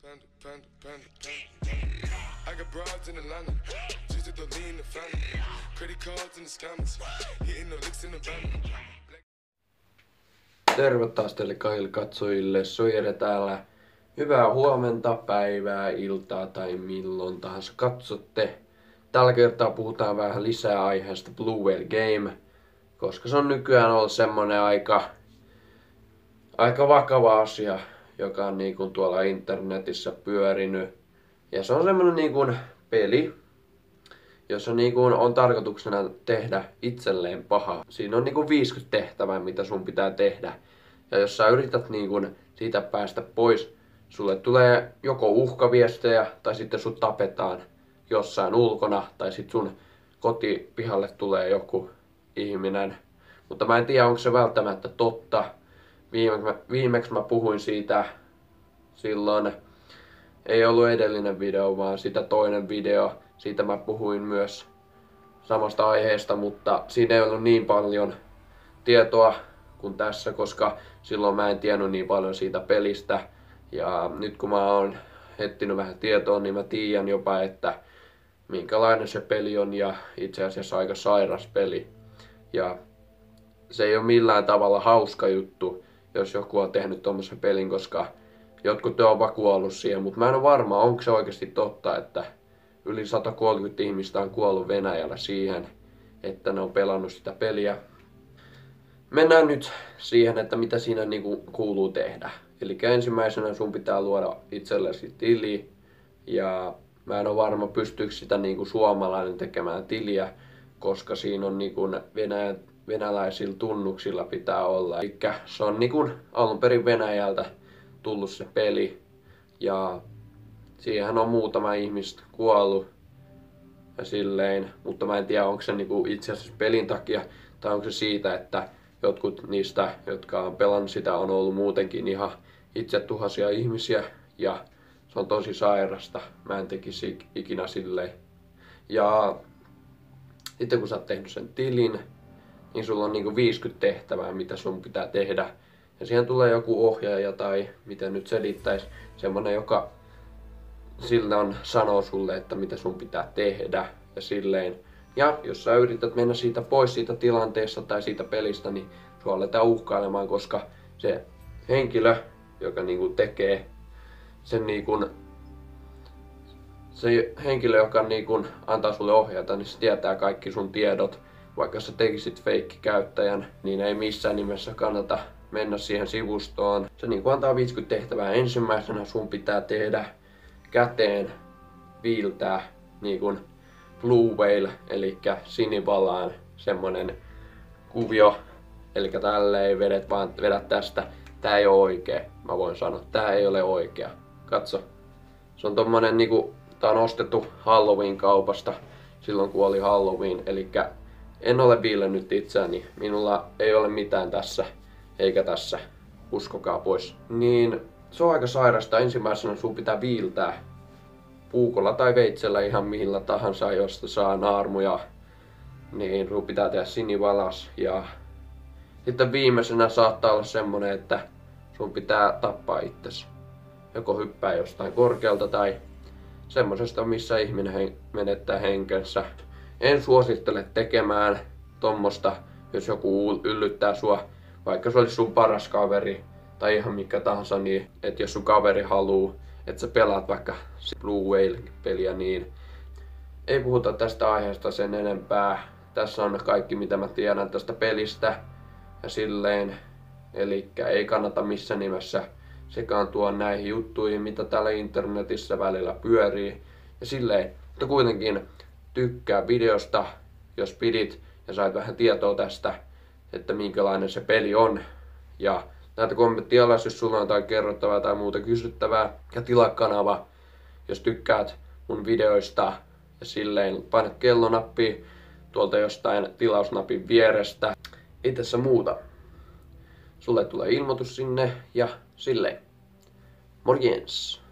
I got broads in Atlanta, just to lean the family. Credit cards in the scammers, hitting the licks in the van. Terve taas teille kaikille katsojille, Sojere täällä. Hyvää huomenta, päivää, iltaa tai milloin tahansa katsotte. Tällä kertaa puhutaan vähän lisää aiheesta Blue Whale Game, koska se on nykyään ollut semmonen aika vakava asia, joka on niin kuin tuolla internetissä pyörinyt. Ja se on semmonen niin kuin peli, jossa niin kuin on tarkoituksena tehdä itselleen paha. Siinä on niin kuin 50 tehtävää, mitä sun pitää tehdä. Ja jos sä yrität niin kuin siitä päästä pois, sulle tulee joko uhkaviestejä tai sitten sut tapetaan jossain ulkona tai sitten sun kotipihalle tulee joku ihminen. Mutta mä en tiedä, onko se välttämättä totta. Viimeksi mä puhuin siitä silloin, ei ollut edellinen video, vaan sitä toinen video. Siitä mä puhuin myös samasta aiheesta, mutta siinä ei ollut niin paljon tietoa kuin tässä, koska silloin mä en tiennyt niin paljon siitä pelistä. Ja nyt kun mä oon etsinyt vähän tietoa, niin mä tiedän jopa, että minkälainen se peli on ja itse asiassa aika sairas peli. Ja se ei ole millään tavalla hauska juttu, jos joku on tehnyt tommosen pelin, koska jotkut on vaan kuollut siihen, mutta mä en ole varma, onko se oikeasti totta, että yli 130 ihmistä on kuollut Venäjällä siihen, että ne on pelannut sitä peliä. Mennään nyt siihen, että mitä siinä niinku kuuluu tehdä. Eli ensimmäisenä sun pitää luoda itsellesi tili. Ja mä en ole varma, pystyykö sitä niinku suomalainen tekemään tiliä, koska siinä on niinku venäläisillä tunnuksilla pitää olla. Eli se on niinku alun perin Venäjältä tullut se peli. Ja siihen on muutama ihmistä kuollut ja silleen, mutta mä en tiedä, onko se niinku itse asiassa pelin takia tai onko se siitä, että jotkut niistä, jotka on pelannut sitä, on ollut muutenkin ihan itsetuhaisia ihmisiä ja se on tosi sairasta. Mä en tekisi ikinä silleen. Ja sitten kun sä oot tehnyt sen tilin, niin sulla on niinku 50 tehtävää, mitä sun pitää tehdä. Ja siihen tulee joku ohjaaja tai miten nyt selittäisi, semmonen, joka silloin sanoo sulle, että mitä sun pitää tehdä ja silleen. Ja jos sä yrität mennä siitä pois siitä tilanteesta tai siitä pelistä, niin sua aletaan uhkailemaan, koska se henkilö, joka niinku tekee sen se henkilö, joka niinku antaa sulle ohjata, niin se tietää kaikki sun tiedot. Vaikka sä tekisit feikkikäyttäjän, niin ei missään nimessä kannata mennä siihen sivustoon. Se niinku antaa 50 tehtävää. Ensimmäisenä sun pitää tehdä käteen viiltää niinku Blue Whale, eli sinivalaan semmonen kuvio. Eli tälleen vedät tästä. Tää ei oo oikee. Mä voin sanoa, tää ei ole oikea. Katso. Se on tommonen niinku, tää on ostettu Halloween-kaupasta silloin kun oli Halloween. Eli en ole viilennyt itseäni. Minulla ei ole mitään tässä eikä tässä. Uskokaa pois. Niin se on aika sairasta. Ensimmäisenä sun pitää viiltää puukolla tai veitsellä ihan millä tahansa, josta saa naarmuja. Niin sun pitää tehdä sinivalas. Ja sitten viimeisenä saattaa olla semmonen, että sun pitää tappaa itsesi. Joko hyppää jostain korkealta tai semmosesta, missä ihminen menettää henkensä. En suosittele tekemään tommosta, jos joku yllyttää sua, vaikka se olisi sun paras kaveri tai ihan mikä tahansa, niin että jos sun kaveri haluu, että sä pelaat vaikka Blue Whale-peliä, niin ei puhuta tästä aiheesta sen enempää. Tässä on kaikki mitä mä tiedän tästä pelistä ja silleen, eli ei kannata missään nimessä sekaantua näihin juttuihin, mitä täällä internetissä välillä pyörii ja silleen, mutta kuitenkin tykkää videosta, jos pidit ja sait vähän tietoa tästä, että minkälainen se peli on. Ja näitä kommenttia alas, jos sulla on jotain kerrottavaa tai muuta kysyttävää. Ja tilaa kanava, jos tykkäät mun videoista. Ja silleen paina kellonappia tuolta jostain tilausnapin vierestä. Ei tässä muuta. Sulle tulee ilmoitus sinne ja silleen. Morjens!